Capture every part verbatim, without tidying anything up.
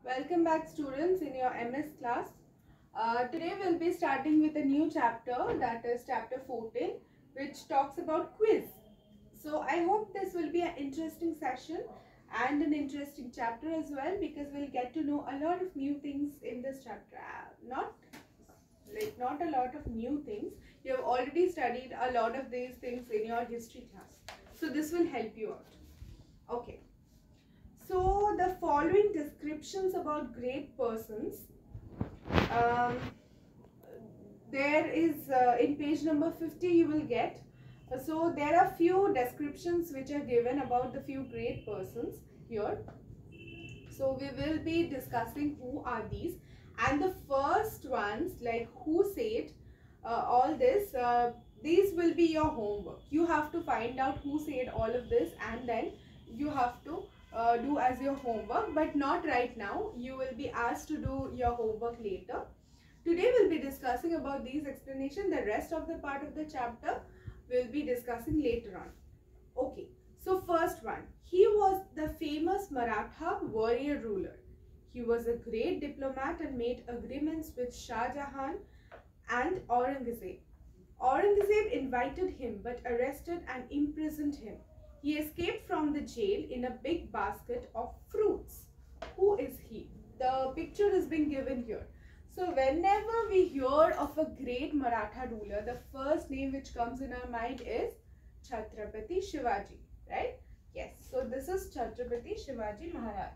Welcome back students in your M S class. Uh, today we'll be starting with a new chapter, that is chapter fourteen, which talks about quiz. So I hope this will be an interesting session and an interesting chapter as well, because we'll get to know a lot of new things in this chapter. Uh, not like not a lot of new things. You have already studied a lot of these things in your history class. So this will help you out. Okay. So the following descriptions about great persons, um, there is uh, in page number fifty you will get. Uh, so there are few descriptions which are given about the few great persons here. So we will be discussing who are these, and the first ones, like who said uh, all this, uh, these will be your homework. You have to find out who said all of this, and then you have to uh, do as your homework, but not right now. You will be asked to do your homework later. Today we'll be discussing about these explanations. The rest of the part of the chapter we'll be discussing later on. Okay, so first one, he was the famous Maratha warrior ruler. He was a great diplomat and made agreements with Shah Jahan and Aurangzeb. Aurangzeb invited him but arrested and imprisoned him. He escaped from the jail in a big basket of fruits. Who is he? The picture is being given here. So whenever we hear of a great Maratha ruler, the first name which comes in our mind is Chhatrapati Shivaji, right? Yes, so this is Chhatrapati Shivaji Maharaj.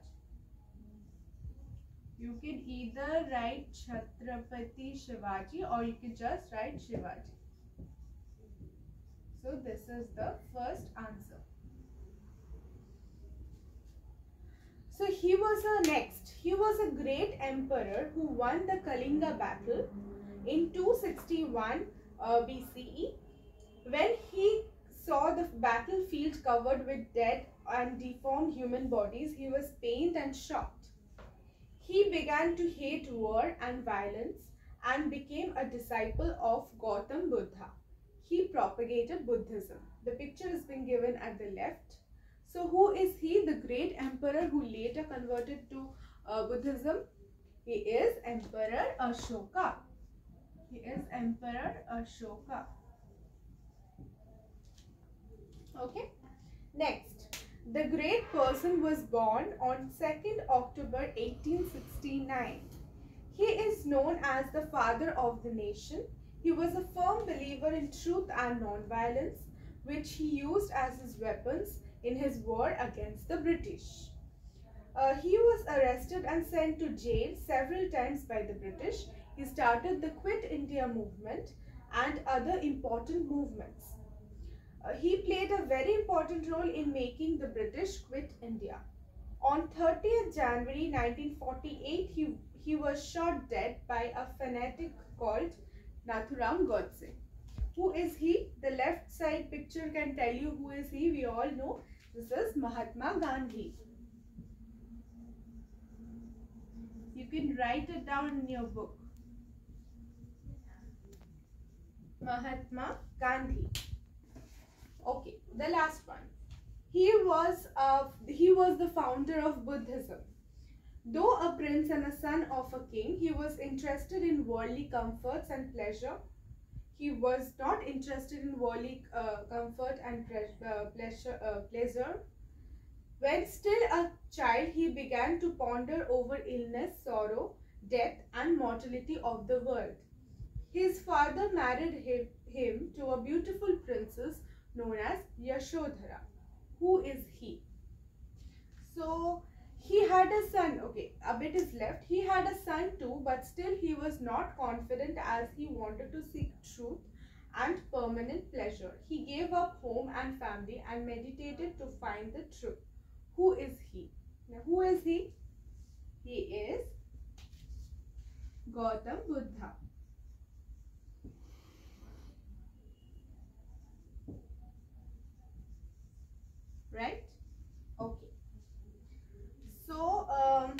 You can either write Chhatrapati Shivaji or you can just write Shivaji. So this is the first answer. So he was a next. He was a great emperor who won the Kalinga battle in two sixty-one uh, B C E. When he saw the battlefield covered with dead and deformed human bodies, he was pained and shocked. He began to hate war and violence and became a disciple of Gautam Buddha. He propagated Buddhism. The picture is being given at the left. So who is he? The great emperor who later converted to uh, Buddhism. He is Emperor Ashoka. He is Emperor Ashoka. Okay. Next, the great person was born on second October eighteen sixty-nine. He is known as the father of the nation. He was a firm believer in truth and non-violence, which he used as his weapons in his war against the British. Uh, he was arrested and sent to jail several times by the British. He started the Quit India movement and other important movements. Uh, he played a very important role in making the British quit India. On thirtieth January nineteen forty-eight, he, he was shot dead by a fanatic called Nathuram Godse. Who is he? The left side picture can tell you who is he. We all know this is Mahatma Gandhi. You can write it down in your book. Mahatma Gandhi. Okay, the last one. He was uh, he was the founder of Buddhism. Though a prince and a son of a king, he was interested in worldly comforts and pleasure. He was not interested in worldly uh, comfort and uh, pleasure, uh, pleasure. When still a child, he began to ponder over illness, sorrow, death, and mortality of the world. His father married him, him to a beautiful princess known as Yashodhara. Who is he? So he had a son. Okay, a bit is left. He had a son too, but still he was not confident as he wanted to seek truth and permanent pleasure. He gave up home and family and meditated to find the truth. Who is he? Now, who is he? He is Gautam Buddha. Right? Okay. So, um,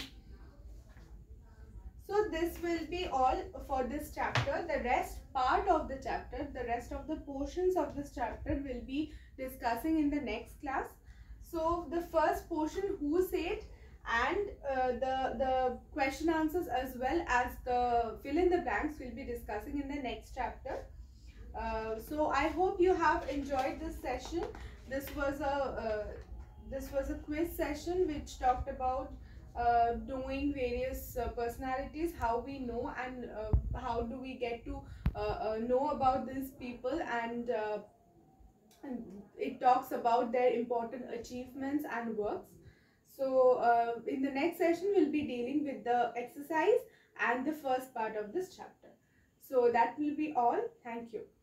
so this will be all for this chapter. The rest part of the chapter, the rest of the portions of this chapter will be discussing in the next class. So the first portion, who said, and uh, the the uh, question answers as well as the fill in the blanks we'll be discussing in the next chapter. Uh, so I hope you have enjoyed this session. This was a uh, this was a quiz session which talked about uh, knowing various uh, personalities, how we know, and uh, how do we get to uh, uh, know about these people, and, uh, and it talks about their important achievements and works. So uh, in the next session we'll be dealing with the exercise and the first part of this chapter. So that will be all. Thank you.